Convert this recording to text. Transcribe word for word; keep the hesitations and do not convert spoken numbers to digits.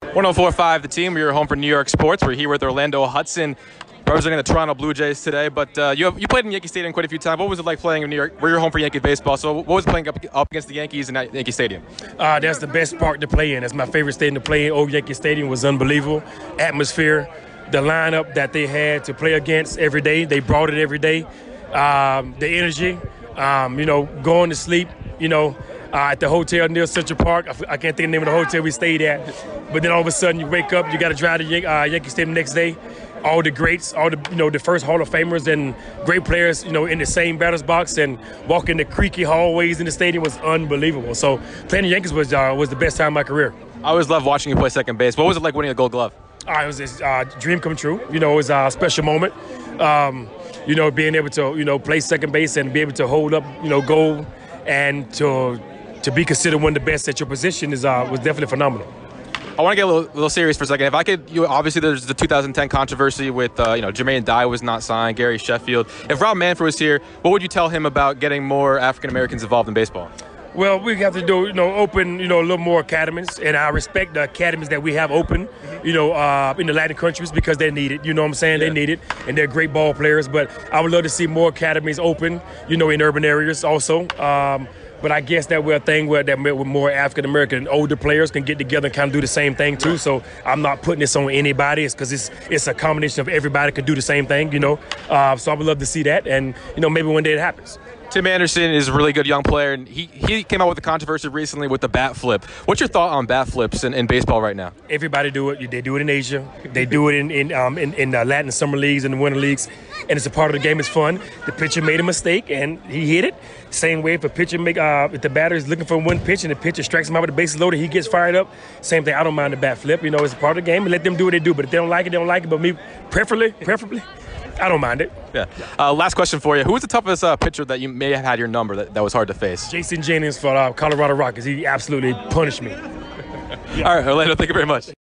one oh four point five, the team. We're home for New York sports. We're here with Orlando Hudson, representing the Toronto Blue Jays today. But uh, you have, you played in Yankee Stadium quite a few times. What was it like playing in New York? We're home for Yankee baseball. So what was it playing up, up against the Yankees in that Yankee Stadium? Uh, that's the best park to play in. That's my favorite stadium to play in. Old Yankee Stadium was unbelievable. Atmosphere, the lineup that they had to play against every day. They brought it every day. Um, the energy, um, you know, going to sleep, you know, Uh, at the hotel near Central Park. I, I can't think of the name of the hotel we stayed at. But then all of a sudden you wake up, you got to drive to Yan- uh, Yankee Stadium the next day. All the greats, all the you know the first Hall of Famers and great players, you know, in the same batter's box and walking the creaky hallways in the stadium was unbelievable. So playing the Yankees was uh, was the best time of my career. I always loved watching you play second base. What was it like winning a Gold Glove? Uh, it was a uh, dream come true. You know, it was a special moment. Um, you know, being able to you know play second base and be able to hold up you know goal and to to be considered one of the best at your position is uh, was definitely phenomenal. I want to get a little, little serious for a second. If I could, you obviously there's the two thousand ten controversy with uh, you know Jermaine Dye was not signed, Gary Sheffield. If Rob Manfred was here, what would you tell him about getting more African Americans involved in baseball? Well, we have to do, you know, open, you know, a little more academies, and I respect the academies that we have open, you know, uh, in the Latin countries because they're needed. You know what I'm saying? Yeah. They need it, and they're great ball players. But I would love to see more academies open, you know, in urban areas also. Um, But I guess that we're a thing where that with more African American older players can get together and kind of do the same thing too. So I'm not putting this on anybody. It's because it's it's a combination of everybody can do the same thing, you know. Uh, so I would love to see that, and you know maybe one day it happens. Tim Anderson is a really good young player, and he, he came out with a controversy recently with the bat flip. What's your thought on bat flips in, in baseball right now? Everybody do it. They do it in Asia. They do it in in um, in, in uh, Latin summer leagues and the winter leagues, and it's a part of the game. It's fun. The pitcher made a mistake, and he hit it. Same way if a pitcher make uh, if the batter is looking for one pitch and the pitcher strikes him out with the bases loaded, he gets fired up. Same thing. I don't mind the bat flip. You know, it's a part of the game, and let them do what they do. But if they don't like it, they don't like it. But me, preferably, preferably. I don't mind it. Yeah. Uh, last question for you. Who was the toughest uh, pitcher that you may have had your number that, that was hard to face? Jason Jennings for uh, Colorado Rockies. He absolutely punished me. Yeah. All right, Orlando, thank you very much.